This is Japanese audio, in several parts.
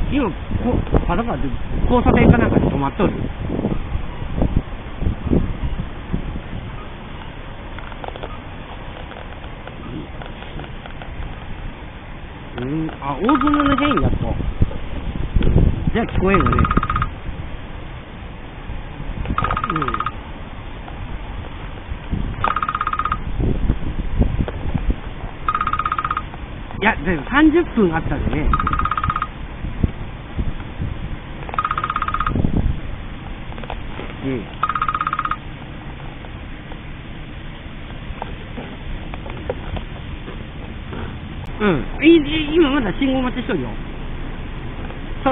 今、パトカーで交差点かなんかで止まっとる。あ、大相撲の変異だと。じゃあ聞こえるね。いや、でも30分あったんでね。今まだ信号待ちしとるよ。そう。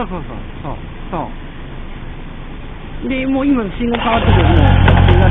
で、もう今信号変わってて、もう、出しちゃった。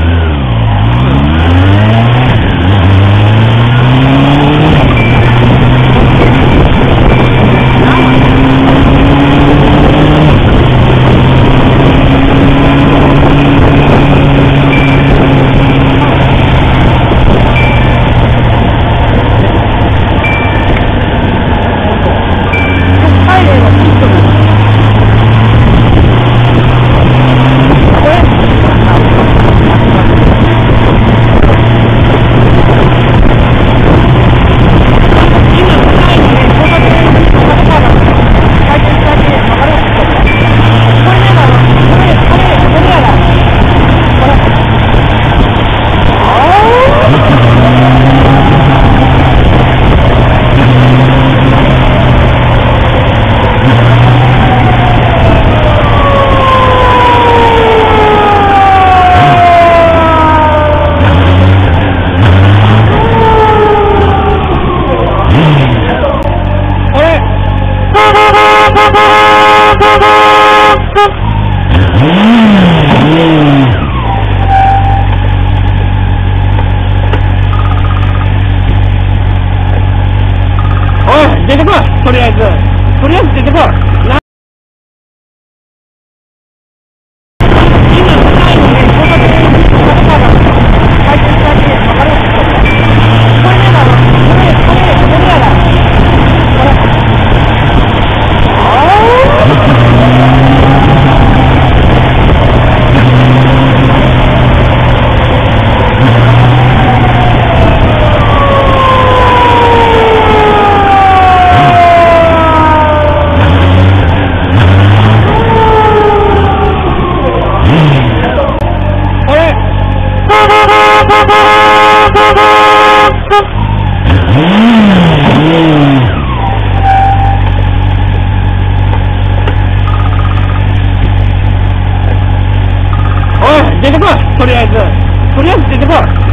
出てこい、とりあえず出てこい。出てこい、とりあえず出てこい。